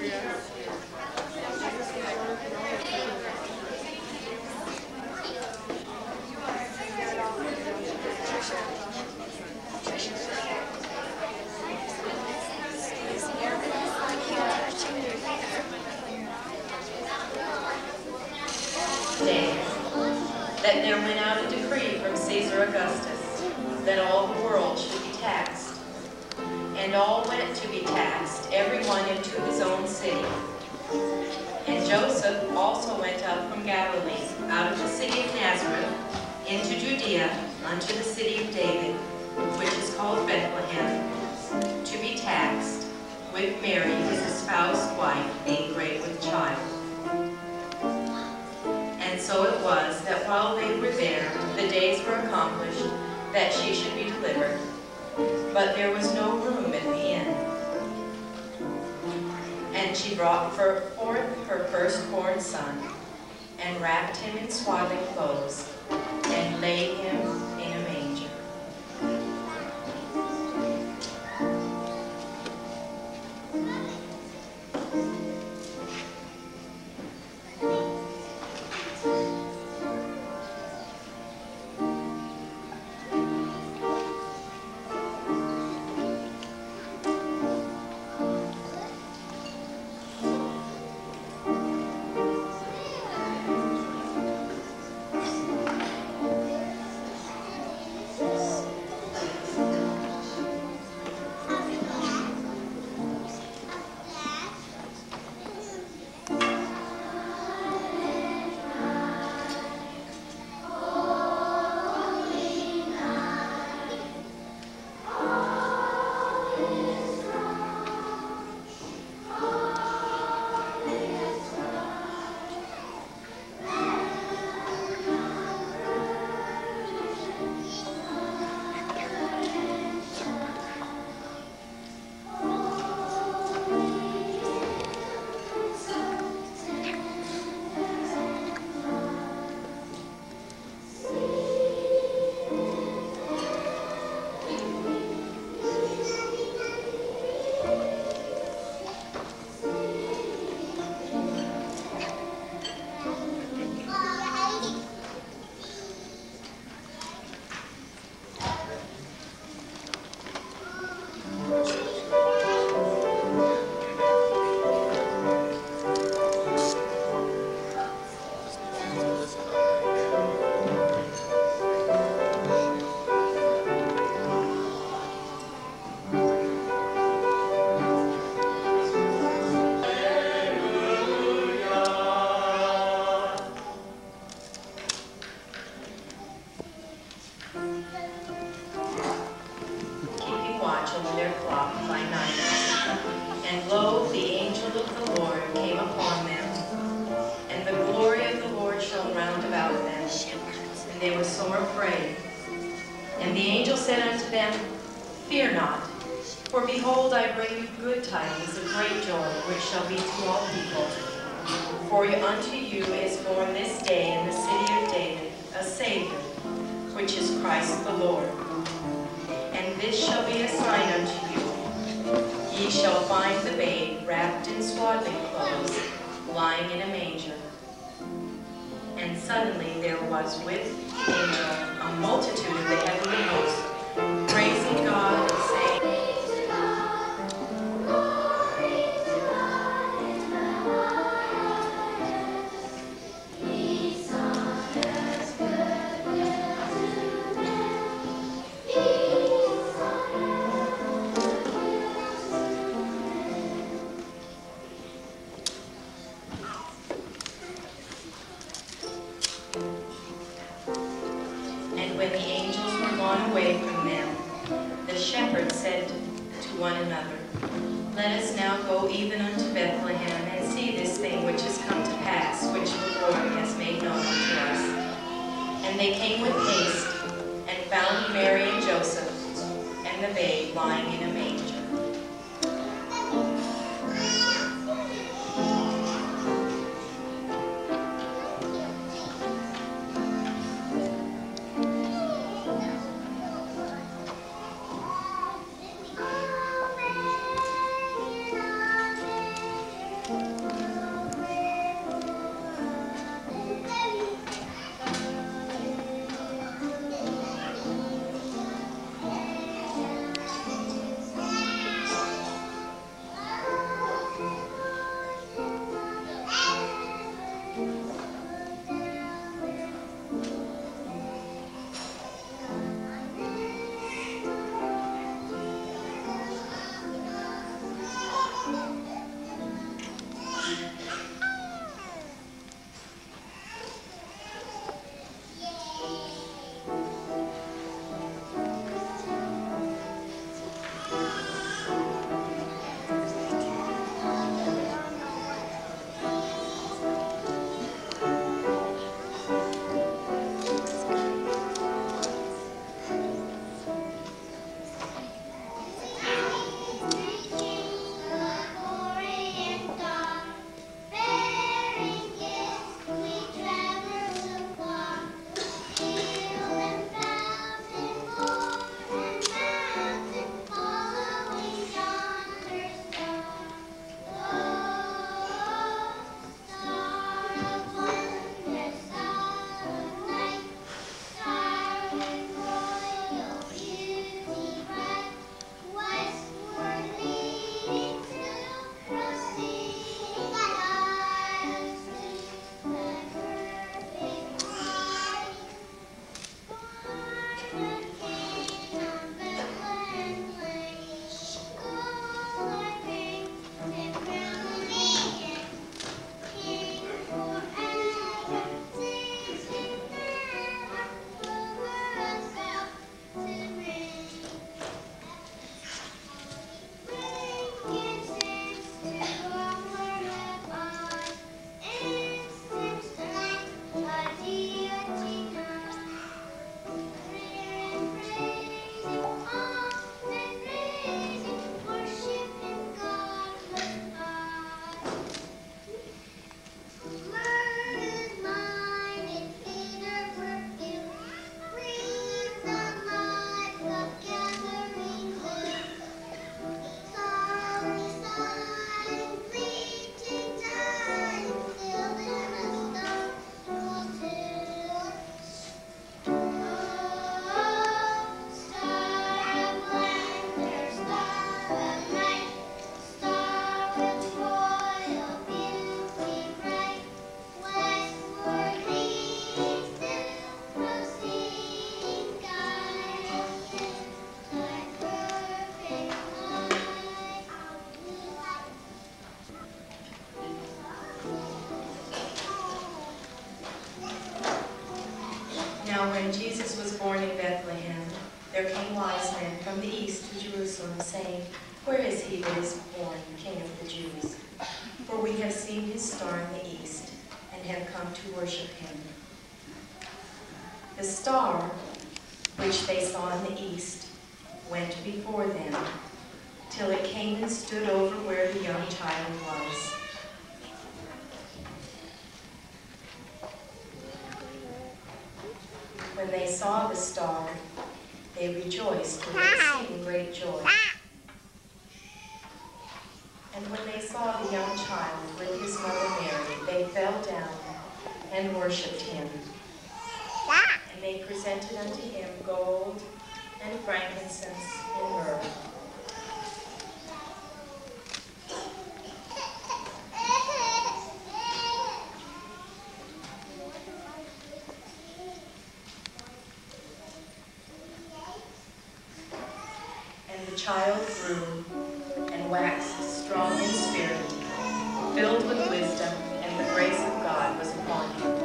That there went out a decree from Caesar Augustus that all the world should be taxed. And all went to be taxed, every one into his own city. And Joseph also went up from Galilee, out of the city of Nazareth, into Judea, unto the city of David, which is called Bethlehem, to be taxed, with Mary his espoused wife, being great with child. And so it was that while they were there, the days were accomplished that she should be delivered. But there was no room at the inn. And she brought forth her firstborn son, and wrapped him in swaddling clothes, and laid him in a manger. They were sore afraid. And the angel said unto them, Fear not, for behold, I bring you good tidings of great joy, which shall be to all people. For unto you is born this day in the city of David a Savior, which is Christ the Lord. And this shall be a sign unto you. Ye shall find the babe wrapped in swaddling clothes, lying in a manger. And suddenly there was with the angel a multitude of the heavenly host, praising God and saying, when the angels were gone away from them, the shepherds said to one another, Let us now go even unto Bethlehem, and see this thing which is come to pass, which the Lord has made known unto us. And they came with haste, and found Mary and Joseph, and the babe lying in a manger. When Jesus was born in Bethlehem, there came wise men from the east to Jerusalem, saying, "Where is he that is born, King of the Jews? For we have seen his star in the east, and have come to worship him." The star, which they saw in the east, went before them, till it came and stood over where the young child was. When they saw the star, they rejoiced with exceeding great joy. And when they saw the young child with his mother Mary, they fell down and worshipped him. And they presented unto him gold and frankincense and myrrh. And the child grew and waxed strong in spirit, filled with wisdom, and the grace of God was upon him.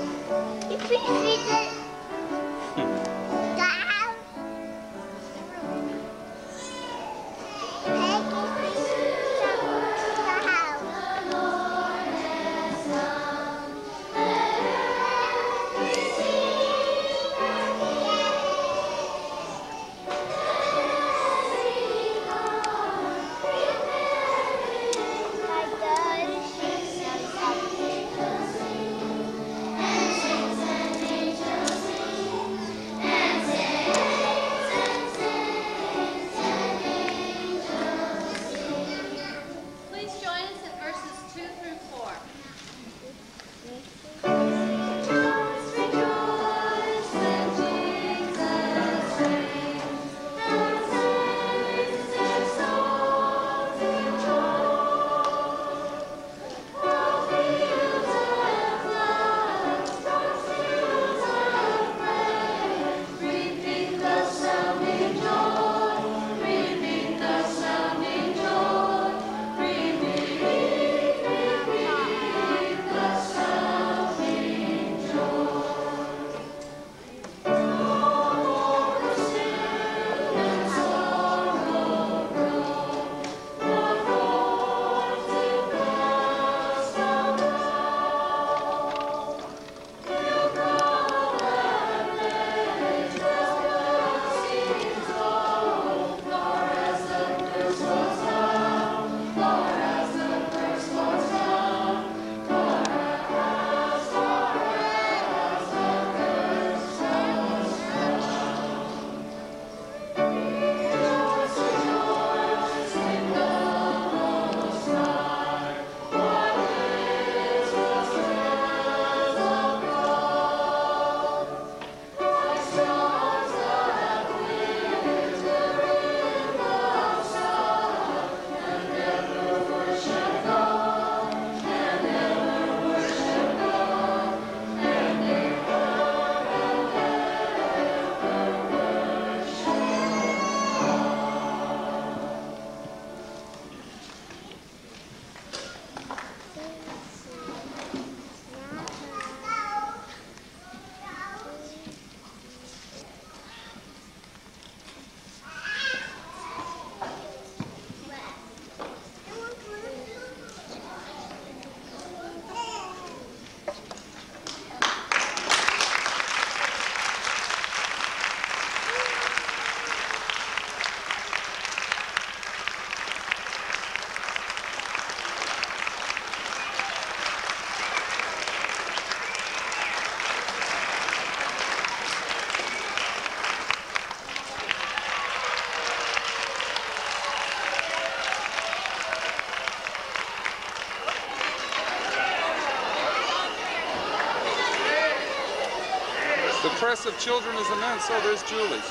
The press of children is immense. Oh, there's Julie's.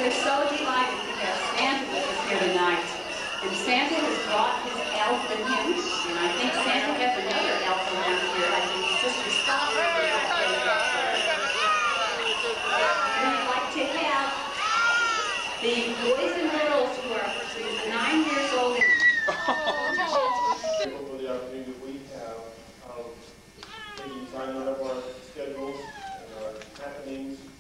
We're so delighted to have Santa with us here tonight. And Santa has brought his elf with him, and I think Santa has another elf around here. I think Sister Scott is going to play that for us. We'd like to have the boys and girls who are 9 years old. For the opportunity that we have of taking time out of our schedules and our happenings